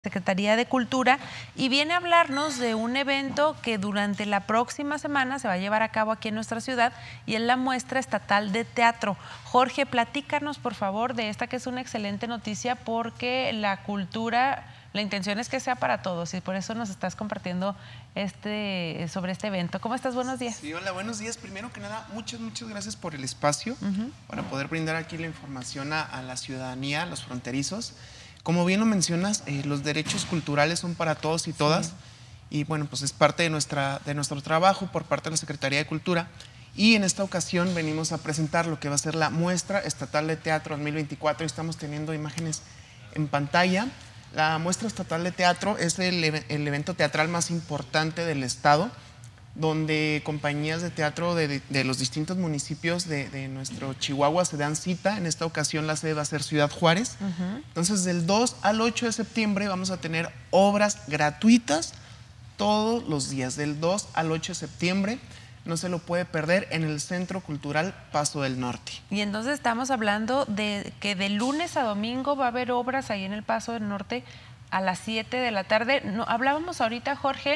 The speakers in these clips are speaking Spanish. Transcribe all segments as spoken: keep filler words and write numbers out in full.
Secretaría de Cultura, y viene a hablarnos de un evento que durante la próxima semana se va a llevar a cabo aquí en nuestra ciudad, y es la Muestra Estatal de Teatro. Jorge, platícanos por favor de esta, que es una excelente noticia, porque la cultura, la intención es que sea para todos, y por eso nos estás compartiendo este, sobre este evento. ¿Cómo estás? Buenos días. Sí, hola, buenos días. Primero que nada, muchas, muchas gracias por el espacio, uh-huh, para poder brindar aquí la información a, a la ciudadanía, a los fronterizos. Como bien lo mencionas, eh, los derechos culturales son para todos y todas, sí. Y bueno, pues es parte de, nuestra, de nuestro trabajo por parte de la Secretaría de Cultura, y en esta ocasión venimos a presentar lo que va a ser la Muestra Estatal de Teatro dos mil veinticuatro. Estamos teniendo imágenes en pantalla. La Muestra Estatal de Teatro es el, el evento teatral más importante del estado, donde compañías de teatro de, de, de los distintos municipios de, de nuestro Chihuahua se dan cita. En esta ocasión la sede va a ser Ciudad Juárez. Uh-huh. Entonces, del dos al ocho de septiembre vamos a tener obras gratuitas todos los días. Del dos al ocho de septiembre no se lo puede perder en el Centro Cultural Paso del Norte. Y entonces estamos hablando de que de lunes a domingo va a haber obras ahí en el Paso del Norte a las siete de la tarde. No, hablábamos ahorita, Jorge,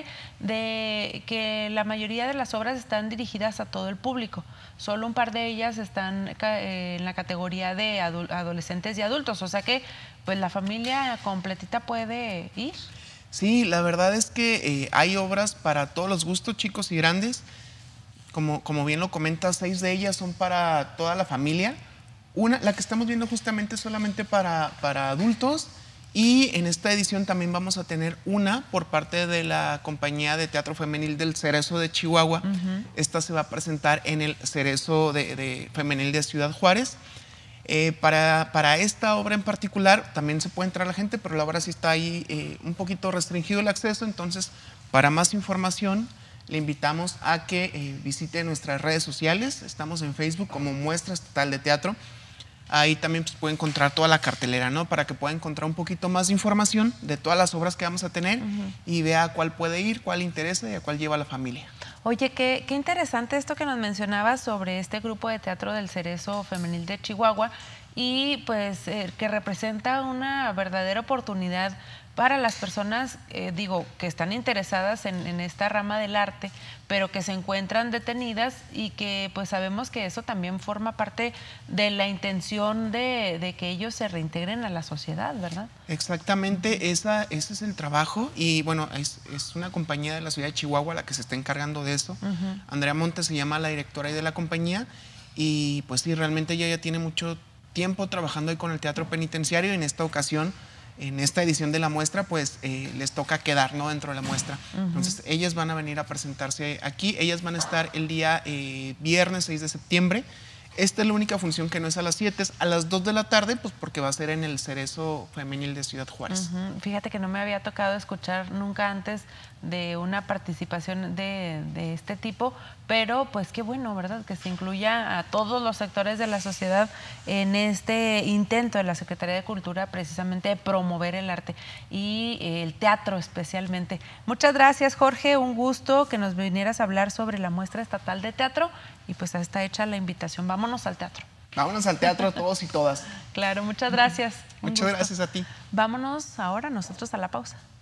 de que la mayoría de las obras están dirigidas a todo el público. Solo un par de ellas están eh, en la categoría de adul adolescentes y adultos. O sea que pues la familia completita puede ir. Sí, la verdad es que eh, hay obras para todos los gustos, chicos y grandes. Como, como bien lo comentas, seis de ellas son para toda la familia. Una, la que estamos viendo justamente es solamente para, para adultos. Y en esta edición también vamos a tener una por parte de la compañía de teatro femenil del Cerezo de Chihuahua. Uh-huh. Esta se va a presentar en el Cerezo de, de femenil de Ciudad Juárez. Eh, para, para esta obra en particular también se puede entrar la gente, pero la obra sí está ahí eh, un poquito restringido el acceso. Entonces, para más información, le invitamos a que eh, visite nuestras redes sociales. Estamos en Facebook como Muestra Estatal de Teatro. Ahí también pues, puede encontrar toda la cartelera, ¿no? Para que pueda encontrar un poquito más de información de todas las obras que vamos a tener, uh-huh, y vea a cuál puede ir, cuál le interesa y a cuál lleva a la familia. Oye, qué, qué interesante esto que nos mencionabas sobre este grupo de teatro del Cerezo Femenil de Chihuahua, y pues eh, que representa una verdadera oportunidad para las personas, eh, digo, que están interesadas en, en esta rama del arte, pero que se encuentran detenidas, y que pues sabemos que eso también forma parte de la intención de, de que ellos se reintegren a la sociedad, ¿verdad? Exactamente, esa, ese es el trabajo, y bueno, es, es una compañía de la ciudad de Chihuahua la que se está encargando de eso. Uh-huh. Andrea Montes se llama la directora de la compañía, y pues sí, realmente ella ya tiene mucho tiempo trabajando ahí con el teatro penitenciario, y en esta ocasión, en esta edición de la muestra, pues eh, les toca quedar, ¿no?, dentro de la muestra. Uh-huh. Entonces, ellas van a venir a presentarse aquí. Ellas van a estar el día eh, viernes seis de septiembre. Esta es la única función que no es a las siete, es a las dos de la tarde, pues porque va a ser en el Cerezo Femenil de Ciudad Juárez. Uh-huh. Fíjate que no me había tocado escuchar nunca antes de una participación de, de este tipo, pero pues qué bueno, ¿verdad?, que se incluya a todos los sectores de la sociedad en este intento de la Secretaría de Cultura, precisamente de promover el arte y el teatro especialmente. Muchas gracias, Jorge, un gusto que nos vinieras a hablar sobre la Muestra Estatal de Teatro, y pues está hecha la invitación. Vámonos al teatro. Vámonos al teatro todos y todas. Claro, muchas gracias. Muchas gracias a ti. Vámonos ahora nosotros a la pausa.